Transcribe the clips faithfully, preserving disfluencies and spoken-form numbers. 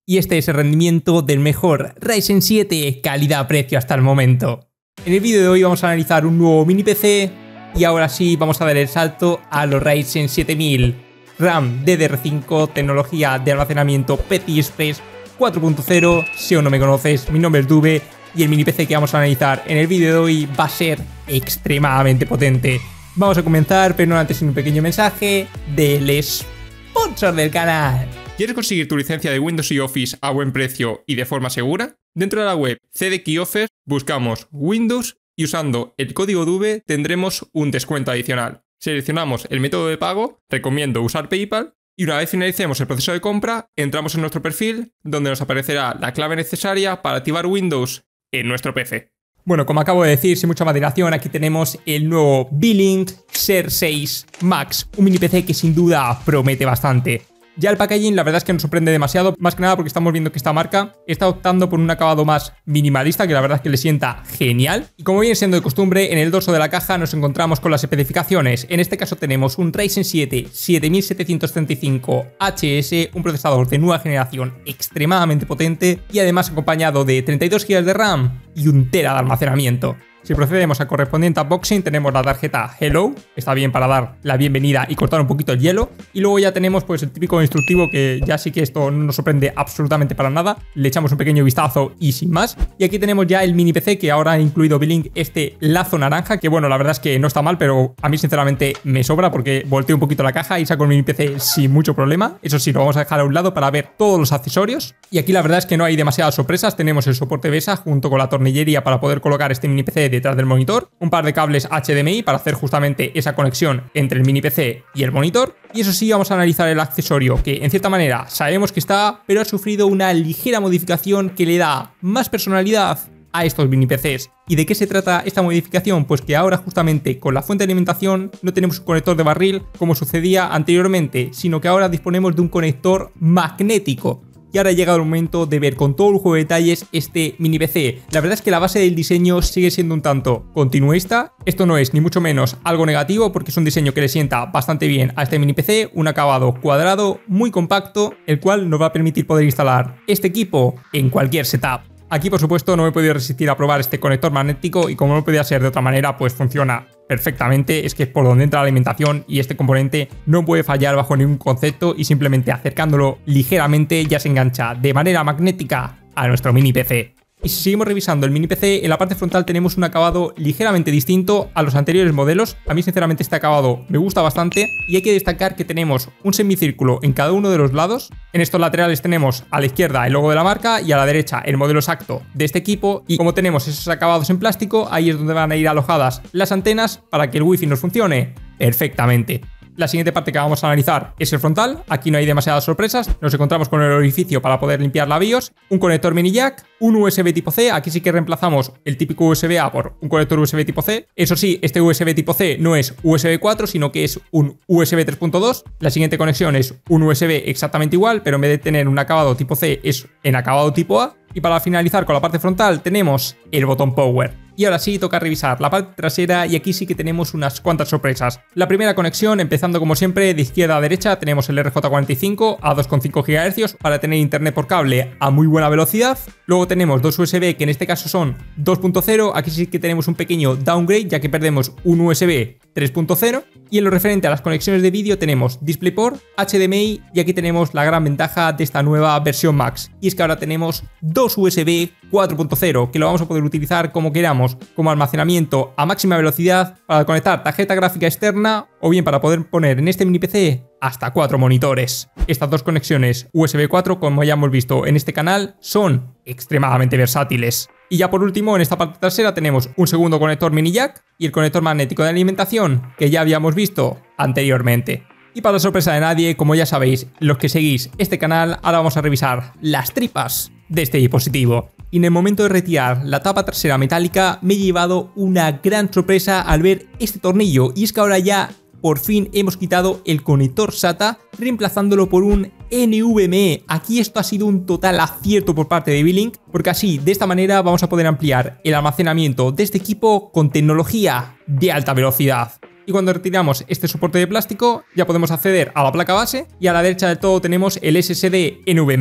y este es el rendimiento del mejor Ryzen siete calidad-precio hasta el momento. En el vídeo de hoy vamos a analizar un nuevo mini P C y ahora sí vamos a dar el salto a los Ryzen siete mil, RAM D D R cinco, tecnología de almacenamiento P C I Express cuatro punto cero. Si aún no me conoces, mi nombre es Dube y el mini P C que vamos a analizar en el vídeo de hoy va a ser extremadamente potente. Vamos a comenzar, pero no antes sin un pequeño mensaje del sponsor del canal. ¿Quieres conseguir tu licencia de Windows y Office a buen precio y de forma segura? Dentro de la web C D K Offers buscamos Windows y usando el código Dube tendremos un descuento adicional. Seleccionamos el método de pago, recomiendo usar PayPal y una vez finalicemos el proceso de compra, entramos en nuestro perfil donde nos aparecerá la clave necesaria para activar Windows en nuestro P C. Bueno, como acabo de decir, sin mucha más dilación, aquí tenemos el nuevo Beelink Ser seis Max, un mini P C que sin duda promete bastante. Ya el packaging la verdad es que nos sorprende demasiado, más que nada porque estamos viendo que esta marca está optando por un acabado más minimalista, que la verdad es que le sienta genial. Y como viene siendo de costumbre, en el dorso de la caja nos encontramos con las especificaciones. En este caso tenemos un Ryzen siete siete mil setecientos treinta y cinco H S, un procesador de nueva generación extremadamente potente y además acompañado de treinta y dos gigas de RAM y un tera de almacenamiento. Si procedemos al correspondiente unboxing, tenemos la tarjeta Hello, está bien para dar la bienvenida y cortar un poquito el hielo. Y luego ya tenemos pues el típico instructivo que ya sí que esto no nos sorprende absolutamente para nada. Le echamos un pequeño vistazo y sin más. Y aquí tenemos ya el mini P C que ahora ha incluido Beelink este lazo naranja, que bueno, la verdad es que no está mal, pero a mí sinceramente me sobra porque volteo un poquito la caja y saco el mini P C sin mucho problema. Eso sí, lo vamos a dejar a un lado para ver todos los accesorios. Y aquí la verdad es que no hay demasiadas sorpresas. Tenemos el soporte B E S A junto con la tornillería para poder colocar este mini P C detrás del monitor, un par de cables H D M I para hacer justamente esa conexión entre el mini P C y el monitor. Y eso sí, vamos a analizar el accesorio que en cierta manera sabemos que está, pero ha sufrido una ligera modificación que le da más personalidad a estos mini P Cs. ¿Y de qué se trata esta modificación? Pues que ahora justamente con la fuente de alimentación no tenemos un conector de barril como sucedía anteriormente, sino que ahora disponemos de un conector magnético. Y ahora ha llegado el momento de ver con todo el juego de detalles este mini P C. La verdad es que la base del diseño sigue siendo un tanto continuista. Esto no es ni mucho menos algo negativo porque es un diseño que le sienta bastante bien a este mini P C. Un acabado cuadrado, muy compacto, el cual nos va a permitir poder instalar este equipo en cualquier setup. Aquí por supuesto no me he podido resistir a probar este conector magnético y como no podía ser de otra manera pues funciona perfectamente. Es que es por donde entra la alimentación y este componente no puede fallar bajo ningún concepto y simplemente acercándolo ligeramente ya se engancha de manera magnética a nuestro mini P C. Y si seguimos revisando el mini P C, en la parte frontal tenemos un acabado ligeramente distinto a los anteriores modelos. A mí sinceramente este acabado me gusta bastante y hay que destacar que tenemos un semicírculo en cada uno de los lados. En estos laterales tenemos a la izquierda el logo de la marca y a la derecha el modelo exacto de este equipo. Y como tenemos esos acabados en plástico, ahí es donde van a ir alojadas las antenas para que el wifi nos funcione perfectamente. La siguiente parte que vamos a analizar es el frontal. Aquí no hay demasiadas sorpresas. Nos encontramos con el orificio para poder limpiar la BIOS, un conector mini jack, un U S B tipo C. Aquí sí que reemplazamos el típico U S B A por un conector U S B tipo C. Eso sí, este U S B tipo C no es U S B cuatro, sino que es un U S B tres punto dos. La siguiente conexión es un U S B exactamente igual, pero en vez de tener un acabado tipo C es en acabado tipo A. Y para finalizar con la parte frontal tenemos el botón Power. Y ahora sí, toca revisar la parte trasera y aquí sí que tenemos unas cuantas sorpresas. La primera conexión, empezando como siempre de izquierda a derecha, tenemos el R J cuarenta y cinco a dos coma cinco gigahercios para tener internet por cable a muy buena velocidad. Luego tenemos dos U S B que en este caso son dos punto cero, aquí sí que tenemos un pequeño downgrade ya que perdemos un U S B tres punto cero. Y en lo referente a las conexiones de vídeo tenemos DisplayPort, H D M I y aquí tenemos la gran ventaja de esta nueva versión Max. Y es que ahora tenemos dos U S B cuatro punto cero que lo vamos a poder utilizar como queramos, como almacenamiento a máxima velocidad para conectar tarjeta gráfica externa o bien para poder poner en este mini P C hasta cuatro monitores. Estas dos conexiones U S B cuatro, como ya hemos visto en este canal, son extremadamente versátiles. Y ya por último, en esta parte trasera tenemos un segundo conector mini jack y el conector magnético de alimentación que ya habíamos visto anteriormente. Y para sorpresa de nadie, como ya sabéis, los que seguís este canal, ahora vamos a revisar las tripas de este dispositivo. Y en el momento de retirar la tapa trasera metálica me he llevado una gran sorpresa al ver este tornillo y es que ahora ya por fin hemos quitado el conector SATA reemplazándolo por un N V M e. Aquí esto ha sido un total acierto por parte de Beelink, porque así, de esta manera, vamos a poder ampliar el almacenamiento de este equipo con tecnología de alta velocidad. Y cuando retiramos este soporte de plástico, ya podemos acceder a la placa base y a la derecha del todo tenemos el S S D N V M e.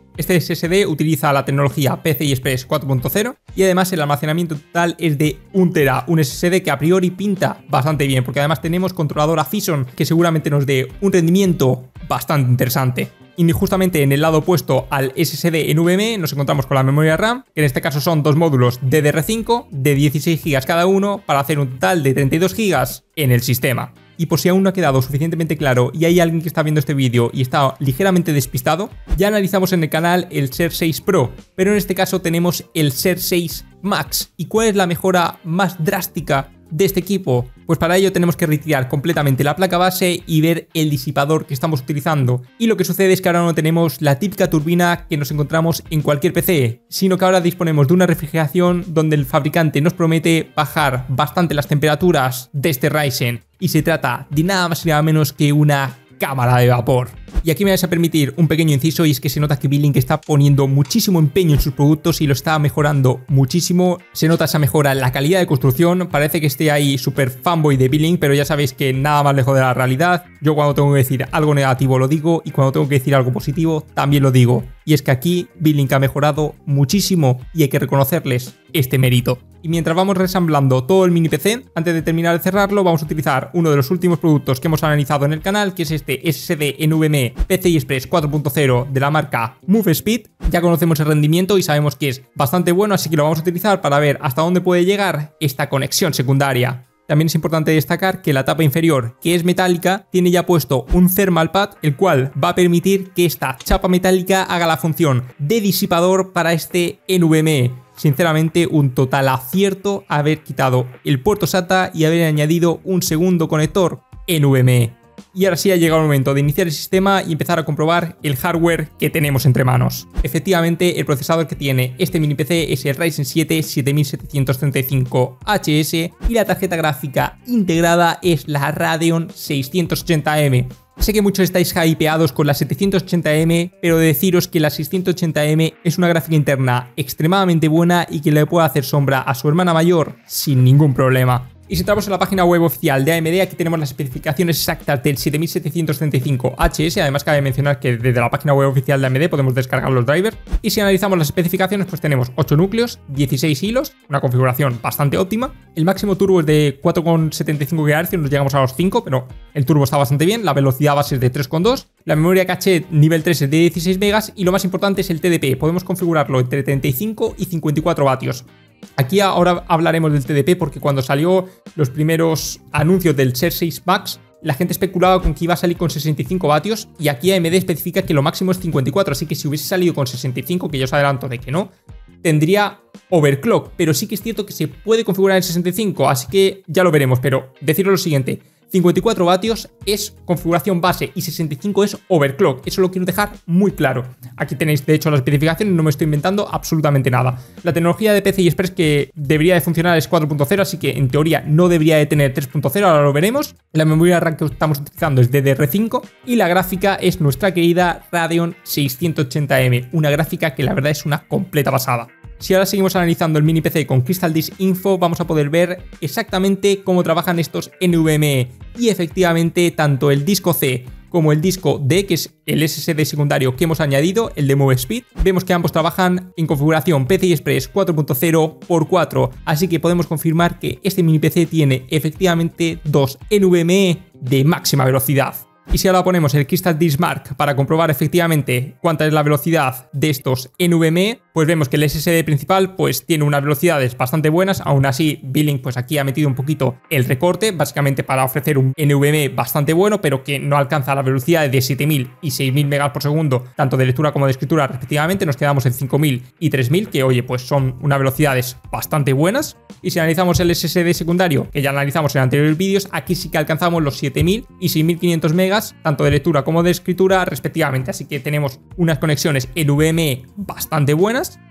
Este S S D utiliza la tecnología P C I Express cuatro punto cero y además el almacenamiento total es de un tera, un S S D que a priori pinta bastante bien, porque además tenemos controlador a Phison que seguramente nos dé un rendimiento bastante interesante. Y justamente en el lado opuesto al S S D NVMe nos encontramos con la memoria RAM, que en este caso son dos módulos D D R cinco de dieciséis gigas cada uno para hacer un total de treinta y dos gigas en el sistema. Y por si aún no ha quedado suficientemente claro y hay alguien que está viendo este vídeo y está ligeramente despistado, ya analizamos en el canal el Ser seis Pro, pero en este caso tenemos el Ser seis Max. ¿Y cuál es la mejora más drástica de este equipo? Pues para ello tenemos que retirar completamente la placa base y ver el disipador que estamos utilizando. Y lo que sucede es que ahora no tenemos la típica turbina que nos encontramos en cualquier P C, sino que ahora disponemos de una refrigeración donde el fabricante nos promete bajar bastante las temperaturas de este Ryzen. Y se trata de nada más y nada menos que una cámara de vapor. Y aquí me vais a permitir un pequeño inciso, y es que se nota que B-Link está poniendo muchísimo empeño en sus productos y lo está mejorando muchísimo. Se nota esa mejora en la calidad de construcción. Parece que esté ahí súper fanboy de B-Link, pero ya sabéis que nada más lejos de la realidad. Yo cuando tengo que decir algo negativo lo digo, y cuando tengo que decir algo positivo también lo digo. Y es que aquí B-Link ha mejorado muchísimo y hay que reconocerles este mérito. Y mientras vamos resamblando todo el mini P C, antes de terminar de cerrarlo, vamos a utilizar uno de los últimos productos que hemos analizado en el canal, que es este S S D NVMe P C I Express cuatro punto cero de la marca MoveSpeed. Ya conocemos el rendimiento y sabemos que es bastante bueno, así que lo vamos a utilizar para ver hasta dónde puede llegar esta conexión secundaria. También es importante destacar que la tapa inferior, que es metálica, tiene ya puesto un thermal pad, el cual va a permitir que esta chapa metálica haga la función de disipador para este NVMe. Sinceramente, un total acierto haber quitado el puerto SATA y haber añadido un segundo conector NVMe. Y ahora sí ha llegado el momento de iniciar el sistema y empezar a comprobar el hardware que tenemos entre manos. Efectivamente, el procesador que tiene este mini P C es el Ryzen siete siete mil setecientos treinta y cinco H S y la tarjeta gráfica integrada es la Radeon seiscientos ochenta M. Sé que muchos estáis hypeados con la setecientos ochenta M, pero de deciros que la seiscientos ochenta M es una gráfica interna extremadamente buena y que le puede hacer sombra a su hermana mayor sin ningún problema. Y si entramos en la página web oficial de A M D, aquí tenemos las especificaciones exactas del siete mil setecientos treinta y cinco H S. Además, cabe mencionar que desde la página web oficial de A M D podemos descargar los drivers. Y si analizamos las especificaciones, pues tenemos ocho núcleos, dieciséis hilos, una configuración bastante óptima. El máximo turbo es de cuatro coma setenta y cinco gigahercios, nos llegamos a los cinco, pero el turbo está bastante bien. La velocidad base es de tres coma dos. La memoria caché nivel tres es de dieciséis megas y lo más importante es el T D P. Podemos configurarlo entre treinta y cinco y cincuenta y cuatro vatios. Aquí ahora hablaremos del T D P porque cuando salió los primeros anuncios del Ser seis Max, la gente especulaba con que iba a salir con sesenta y cinco vatios y aquí A M D especifica que lo máximo es cincuenta y cuatro, así que si hubiese salido con sesenta y cinco, que yo os adelanto de que no, tendría overclock, pero sí que es cierto que se puede configurar en sesenta y cinco, así que ya lo veremos, pero deciros lo siguiente. cincuenta y cuatro vatios es configuración base y sesenta y cinco es overclock. Eso lo quiero dejar muy claro. Aquí tenéis de hecho las especificaciones, no me estoy inventando absolutamente nada. La tecnología de P C I Express que debería de funcionar es cuatro punto cero, así que en teoría no debería de tener tres punto cero, ahora lo veremos. La memoria RAM que estamos utilizando es D D R cinco y la gráfica es nuestra querida Radeon seiscientos ochenta M, una gráfica que la verdad es una completa pasada. Si ahora seguimos analizando el mini P C con Crystal Disk Info, vamos a poder ver exactamente cómo trabajan estos NVMe. Y efectivamente, tanto el disco C como el disco D, que es el S S D secundario que hemos añadido, el de MoveSpeed, vemos que ambos trabajan en configuración P C I Express cuatro punto cero por cuatro, así que podemos confirmar que este mini P C tiene efectivamente dos NVMe de máxima velocidad. Y si ahora ponemos el Crystal Disk Mark para comprobar efectivamente cuánta es la velocidad de estos NVMe, pues vemos que el S S D principal pues tiene unas velocidades bastante buenas. Aún así, B-Link pues aquí ha metido un poquito el recorte, básicamente para ofrecer un NVMe bastante bueno, pero que no alcanza la velocidad de siete mil y seis mil megas por segundo, tanto de lectura como de escritura respectivamente. Nos quedamos en cinco mil y tres mil, que oye, pues son unas velocidades bastante buenas. Y si analizamos el S S D secundario, que ya analizamos en anteriores vídeos, aquí sí que alcanzamos los siete mil y seis mil quinientos megas, tanto de lectura como de escritura respectivamente, así que tenemos unas conexiones NVMe bastante buenas.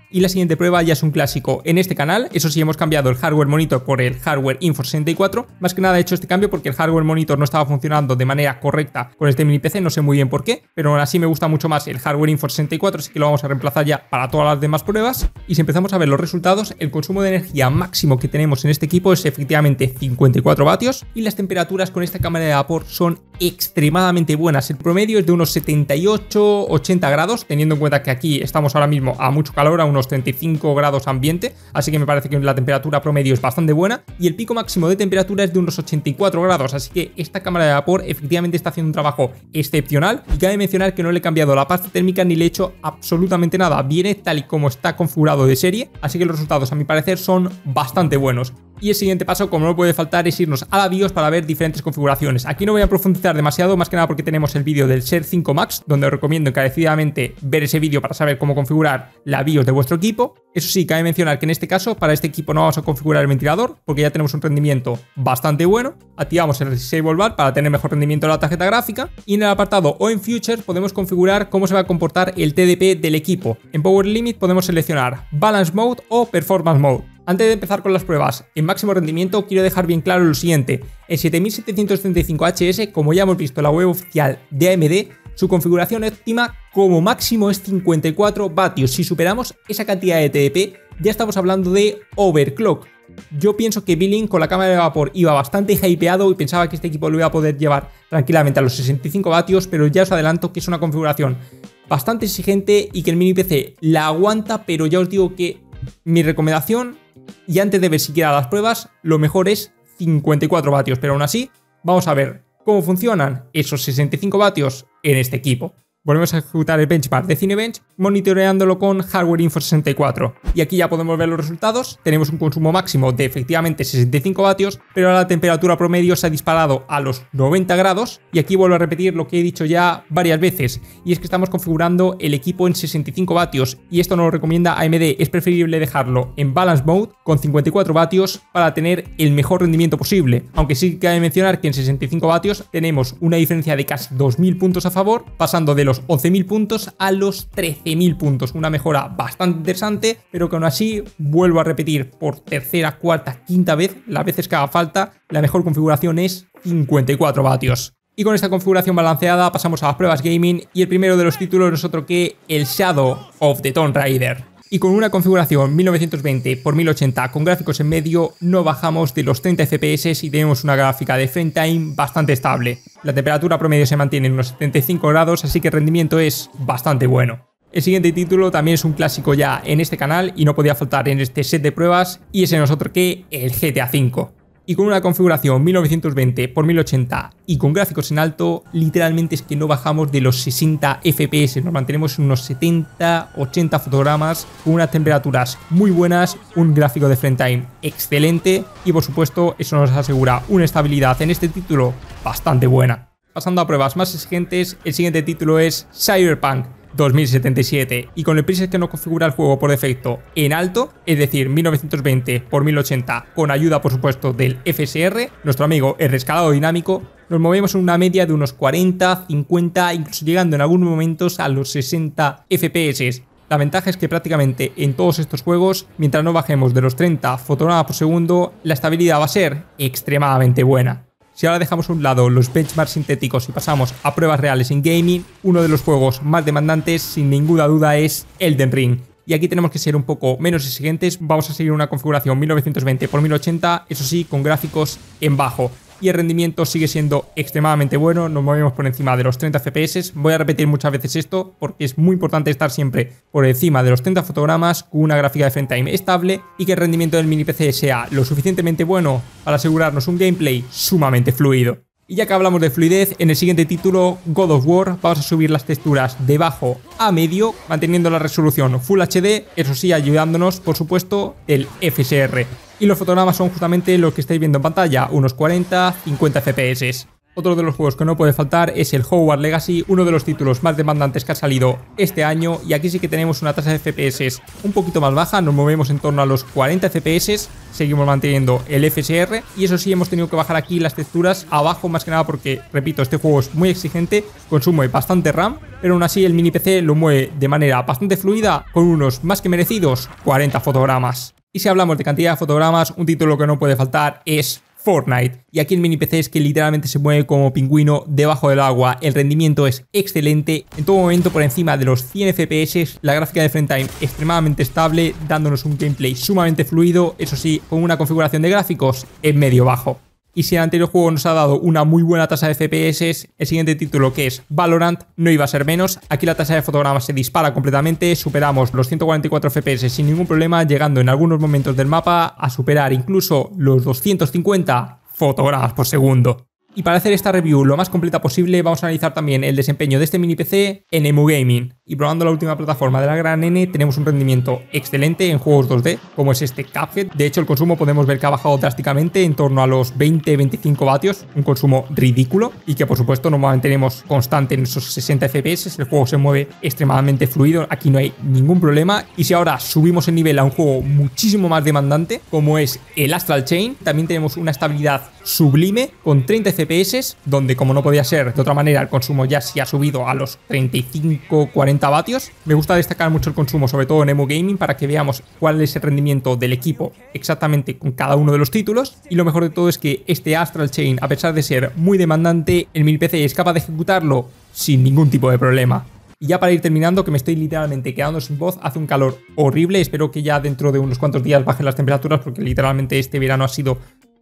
Y la siguiente prueba ya es un clásico en este canal. Eso sí, hemos cambiado el hardware monitor por el hardware Info sesenta y cuatro. Más que nada he hecho este cambio porque el hardware monitor no estaba funcionando de manera correcta con este mini P C, no sé muy bien por qué, pero aún así me gusta mucho más el hardware Info sesenta y cuatro, así que lo vamos a reemplazar ya para todas las demás pruebas. Y si empezamos a ver los resultados, el consumo de energía máximo que tenemos en este equipo es efectivamente cincuenta y cuatro vatios y las temperaturas con esta cámara de vapor son extremadamente buenas. El promedio es de unos setenta y ocho ochenta grados, teniendo en cuenta que aquí estamos ahora mismo a mucho calor, a unos treinta y cinco grados ambiente, así que me parece que la temperatura promedio es bastante buena y el pico máximo de temperatura es de unos ochenta y cuatro grados, así que esta cámara de vapor efectivamente está haciendo un trabajo excepcional y cabe mencionar que no le he cambiado la pasta térmica ni le he hecho absolutamente nada, viene tal y como está configurado de serie, así que los resultados a mi parecer son bastante buenos. Y el siguiente paso, como no puede faltar, es irnos a la BIOS para ver diferentes configuraciones. Aquí no voy a profundizar demasiado, más que nada porque tenemos el vídeo del Ser cinco Max, donde os recomiendo encarecidamente ver ese vídeo para saber cómo configurar la BIOS de vuestro equipo. Eso sí, cabe mencionar que en este caso, para este equipo no vamos a configurar el ventilador, porque ya tenemos un rendimiento bastante bueno. Activamos el Disable Bar para tener mejor rendimiento de la tarjeta gráfica. Y en el apartado o en Futures podemos configurar cómo se va a comportar el T D P del equipo. En Power Limit podemos seleccionar Balance Mode o Performance Mode. Antes de empezar con las pruebas en máximo rendimiento, quiero dejar bien claro lo siguiente. El siete mil setecientos treinta y cinco H S, como ya hemos visto en la web oficial de A M D, su configuración óptima como máximo es cincuenta y cuatro vatios. Si superamos esa cantidad de T D P, ya estamos hablando de overclock. Yo pienso que Billing con la cámara de vapor iba bastante hypeado y pensaba que este equipo lo iba a poder llevar tranquilamente a los sesenta y cinco vatios, pero ya os adelanto que es una configuración bastante exigente y que el mini P C la aguanta, pero ya os digo que mi recomendación, y antes de ver siquiera las pruebas, lo mejor es cincuenta y cuatro vatios, pero aún así vamos a ver cómo funcionan esos sesenta y cinco vatios en este equipo. Volvemos a ejecutar el benchmark de Cinebench monitoreándolo con hardware Info sesenta y cuatro. Y aquí ya podemos ver los resultados. Tenemos un consumo máximo de efectivamente sesenta y cinco vatios, pero ahora la temperatura promedio se ha disparado a los noventa grados. Y aquí vuelvo a repetir lo que he dicho ya varias veces, y es que estamos configurando el equipo en sesenta y cinco vatios, y esto nos lo recomienda A M D. Es preferible dejarlo en Balance Mode con cincuenta y cuatro vatios para tener el mejor rendimiento posible. Aunque sí cabe mencionar que en sesenta y cinco vatios tenemos una diferencia de casi dos mil puntos a favor, pasando de los once mil puntos a los trece mil puntos, una mejora bastante interesante, pero que aún así, vuelvo a repetir por tercera, cuarta, quinta vez, las veces que haga falta, la mejor configuración es cincuenta y cuatro vatios. Y con esta configuración balanceada pasamos a las pruebas gaming, y el primero de los títulos no es otro que el Shadow of the Tomb Raider. Y con una configuración mil novecientos veinte por mil ochenta con gráficos en medio, no bajamos de los treinta F P S y tenemos una gráfica de frame time bastante estable. La temperatura promedio se mantiene en unos setenta y cinco grados, así que el rendimiento es bastante bueno. El siguiente título también es un clásico ya en este canal y no podía faltar en este set de pruebas, y ese no es otro que el G T A cinco. Y con una configuración mil novecientos veinte por mil ochenta y con gráficos en alto, literalmente es que no bajamos de los sesenta F P S, nos mantenemos en unos setenta ochenta fotogramas, con unas temperaturas muy buenas, un gráfico de frame time excelente, y por supuesto eso nos asegura una estabilidad en este título bastante buena. Pasando a pruebas más exigentes, el siguiente título es Cyberpunk dos mil setenta y siete, y con el preset que nos configura el juego por defecto en alto, es decir mil novecientos veinte por mil ochenta, con ayuda por supuesto del F S R, nuestro amigo el rescalado dinámico, nos movemos en una media de unos cuarenta, cincuenta, incluso llegando en algunos momentos a los sesenta F P S. La ventaja es que prácticamente en todos estos juegos, mientras no bajemos de los treinta fotogramas por segundo, la estabilidad va a ser extremadamente buena. Si ahora dejamos a un lado los benchmarks sintéticos y pasamos a pruebas reales en gaming, uno de los juegos más demandantes sin ninguna duda es Elden Ring. Y aquí tenemos que ser un poco menos exigentes, vamos a seguir una configuración mil novecientos veinte por mil ochenta, eso sí, con gráficos en bajo. Y el rendimiento sigue siendo extremadamente bueno, nos movemos por encima de los treinta F P S. Voy a repetir muchas veces esto porque es muy importante estar siempre por encima de los treinta fotogramas con una gráfica de frame time estable y que el rendimiento del mini P C sea lo suficientemente bueno para asegurarnos un gameplay sumamente fluido. Y ya que hablamos de fluidez, en el siguiente título, God of War, vamos a subir las texturas de bajo a medio, manteniendo la resolución Full H D, eso sí, ayudándonos, por supuesto, del F S R. Y los fotogramas son justamente lo que estáis viendo en pantalla, unos cuarenta a cincuenta F P S. otro de los juegos que no puede faltar es el Hogwarts Legacy, uno de los títulos más demandantes que ha salido este año, y aquí sí que tenemos una tasa de F P S un poquito más baja, nos movemos en torno a los cuarenta F P S, seguimos manteniendo el F S R y eso sí, hemos tenido que bajar aquí las texturas abajo más que nada porque, repito, este juego es muy exigente, consume bastante RAM, pero aún así el mini P C lo mueve de manera bastante fluida con unos más que merecidos cuarenta fotogramas. Y si hablamos de cantidad de fotogramas, un título que no puede faltar es Fortnite, y aquí el mini P C es que literalmente se mueve como pingüino debajo del agua, el rendimiento es excelente, en todo momento por encima de los cien F P S, la gráfica de frame time extremadamente estable, dándonos un gameplay sumamente fluido, eso sí, con una configuración de gráficos en medio bajo. Y si el anterior juego nos ha dado una muy buena tasa de F P S, el siguiente título, que es Valorant, no iba a ser menos. Aquí la tasa de fotogramas se dispara completamente, superamos los ciento cuarenta y cuatro F P S sin ningún problema, llegando en algunos momentos del mapa a superar incluso los doscientos cincuenta fotogramas por segundo. Y para hacer esta review lo más completa posible, vamos a analizar también el desempeño de este mini P C en Emu Gaming. Y probando la última plataforma de la gran N, tenemos un rendimiento excelente en juegos dos D, como es este Cuphead. De hecho, el consumo podemos ver que ha bajado drásticamente en torno a los veinte a veinticinco vatios, un consumo ridículo, y que por supuesto nos mantenemos constante en esos sesenta F P S. El juego se mueve extremadamente fluido, aquí no hay ningún problema. Y si ahora subimos el nivel a un juego muchísimo más demandante, como es el Astral Chain, también tenemos una estabilidad sublime con treinta F P S, donde, como no podía ser de otra manera, el consumo ya sí ha subido a los treinta y cinco a cuarenta vatios. Me gusta destacar mucho el consumo, sobre todo en Emu Gaming, para que veamos cuál es el rendimiento del equipo exactamente con cada uno de los títulos. Y lo mejor de todo es que este Astral Chain, a pesar de ser muy demandante, el mini P C es capaz de ejecutarlo sin ningún tipo de problema. Y ya para ir terminando, que me estoy literalmente quedando sin voz, hace un calor horrible, espero que ya dentro de unos cuantos días bajen las temperaturas, porque literalmente este verano ha sido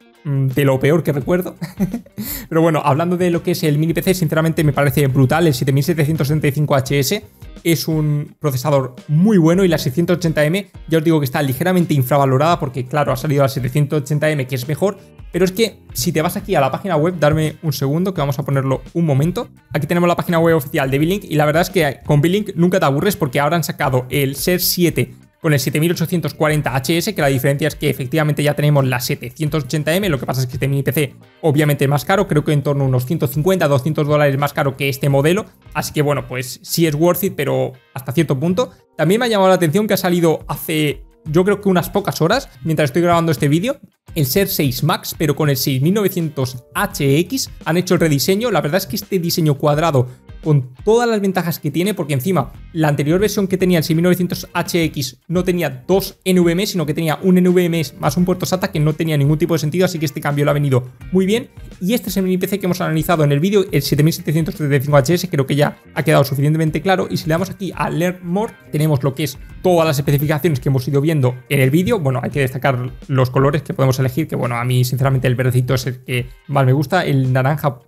de lo peor que recuerdo. Pero bueno, hablando de lo que es el mini P C, sinceramente me parece brutal. El siete mil setecientos setenta y cinco H S es un procesador muy bueno, y la seiscientos ochenta M ya os digo que está ligeramente infravalorada, porque claro, ha salido la setecientos ochenta M, que es mejor. Pero es que si te vas aquí a la página web, darme un segundo que vamos a ponerlo un momento. Aquí tenemos la página web oficial de Beelink, y la verdad es que con Beelink nunca te aburres, porque ahora han sacado el Ser siete con el siete mil ochocientos cuarenta H S, que la diferencia es que efectivamente ya tenemos la setecientos ochenta M, lo que pasa es que este mini P C obviamente es más caro, creo que en torno a unos ciento cincuenta a doscientos dólares más caro que este modelo, así que bueno, pues sí es worth it, pero hasta cierto punto. También me ha llamado la atención que ha salido hace, yo creo que unas pocas horas, mientras estoy grabando este vídeo, el Ser seis Max, pero con el seis mil novecientos H X, han hecho el rediseño. La verdad es que este diseño cuadrado, con todas las ventajas que tiene, porque encima la anterior versión que tenía el seis mil novecientos H X no tenía dos N V M E, sino que tenía un N V M E más un puerto SATA, que no tenía ningún tipo de sentido, así que este cambio lo ha venido muy bien. Y este es el mini P C que hemos analizado en el vídeo, el siete mil setecientos setenta y cinco H S, creo que ya ha quedado suficientemente claro. Y si le damos aquí a Learn More, tenemos lo que es todas las especificaciones que hemos ido viendo en el vídeo. Bueno, hay que destacar los colores que podemos elegir, que bueno, a mí sinceramente el verdecito es el que más me gusta, el naranja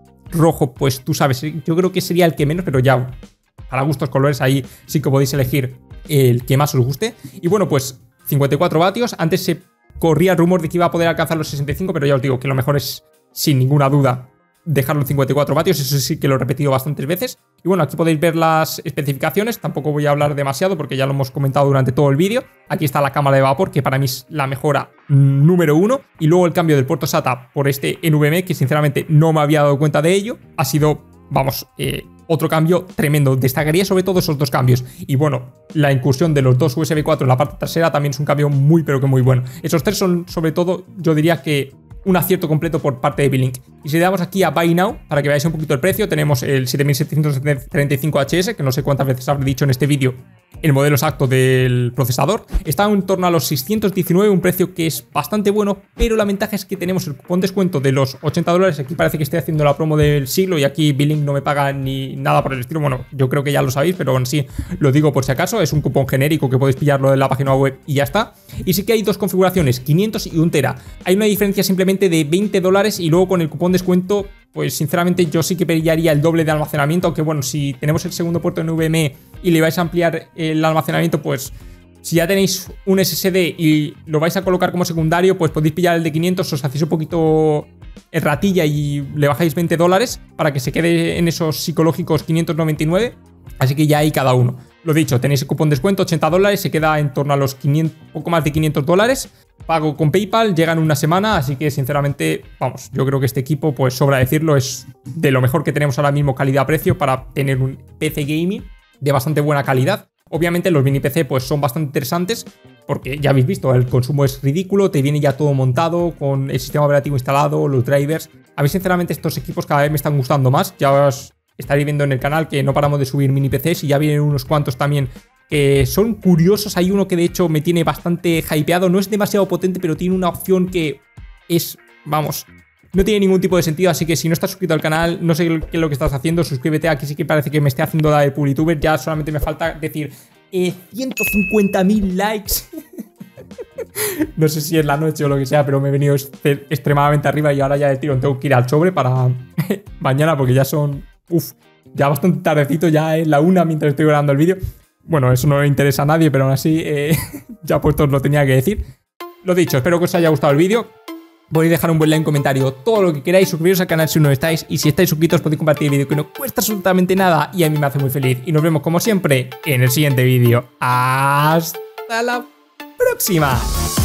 rojo, pues tú sabes, yo creo que sería el que menos, pero ya para gustos colores ahí sí que podéis elegir el que más os guste. Y bueno, pues cincuenta y cuatro vatios, antes se corría el rumor de que iba a poder alcanzar los sesenta y cinco, pero ya os digo que lo mejor es, sin ninguna duda, dejarlo en cincuenta y cuatro vatios, eso sí que lo he repetido bastantes veces. Y bueno, aquí podéis ver las especificaciones, tampoco voy a hablar demasiado porque ya lo hemos comentado durante todo el vídeo. Aquí está la cámara de vapor, que para mí es la mejora número uno, y luego el cambio del puerto SATA por este N V M E, que sinceramente no me había dado cuenta de ello, ha sido, vamos, eh, otro cambio tremendo. Destacaría sobre todo esos dos cambios, y bueno, la incursión de los dos U S B cuatro en la parte trasera también es un cambio muy pero que muy bueno. Esos tres son sobre todo, yo diría que un acierto completo por parte de Beelink. Y si le damos aquí a Buy Now, para que veáis un poquito el precio, tenemos el siete mil setecientos treinta y cinco H S, que no sé cuántas veces habré dicho en este vídeo el modelo exacto del procesador. Está en torno a los seiscientos diecinueve, un precio que es bastante bueno, pero la ventaja es que tenemos el cupón descuento de los ochenta dólares. Aquí parece que estoy haciendo la promo del siglo y aquí Beelink no me paga ni nada por el estilo. Bueno, yo creo que ya lo sabéis, pero aún así lo digo por si acaso. Es un cupón genérico que podéis pillarlo en la página web y ya está. Y sí que hay dos configuraciones, quinientos y un tera. Hay una diferencia simplemente de veinte dólares, y luego con el cupón descuento, pues sinceramente yo sí que pillaría el doble de almacenamiento, aunque bueno, si tenemos el segundo puerto en N V M E y le vais a ampliar el almacenamiento, pues si ya tenéis un S S D y lo vais a colocar como secundario, pues podéis pillar el de quinientos, os hacéis un poquito el ratilla y le bajáis veinte dólares para que se quede en esos psicológicos quinientos noventa y nueve. Así que ya hay cada uno. Lo dicho, tenéis el cupón descuento, ochenta dólares, se queda en torno a los quinientos, poco más de quinientos dólares. pago con PayPal, llega en una semana, así que sinceramente, vamos, yo creo que este equipo, pues sobra decirlo, es de lo mejor que tenemos ahora mismo calidad-precio para tener un P C gaming de bastante buena calidad. Obviamente los mini P C pues son bastante interesantes porque ya habéis visto, el consumo es ridículo, te viene ya todo montado con el sistema operativo instalado, los drivers. A mí sinceramente estos equipos cada vez me están gustando más, ya os estaréis viendo en el canal que no paramos de subir mini P Cs y ya vienen unos cuantos también que son curiosos. Hay uno que de hecho me tiene bastante hypeado, no es demasiado potente pero tiene una opción que es, vamos, no tiene ningún tipo de sentido, así que si no estás suscrito al canal, no sé qué es lo que estás haciendo, suscríbete. Aquí sí que parece que me esté haciendo la de Publituber, ya solamente me falta decir eh, ciento cincuenta mil likes. No sé si es la noche o lo que sea, pero me he venido extremadamente arriba y ahora ya de tirón tengo que ir al sobre para mañana porque ya son, uff, ya bastante tardecito, ya es la una mientras estoy grabando el vídeo. Bueno, eso no le interesa a nadie, pero aún así eh, ya puesto os lo tenía que decir. Lo dicho, espero que os haya gustado el vídeo. Podéis dejar un buen like, en comentario, todo lo que queráis, suscribiros al canal si no estáis, y si estáis suscritos podéis compartir el vídeo que no cuesta absolutamente nada y a mí me hace muy feliz. Y nos vemos como siempre en el siguiente vídeo. ¡Hasta la próxima!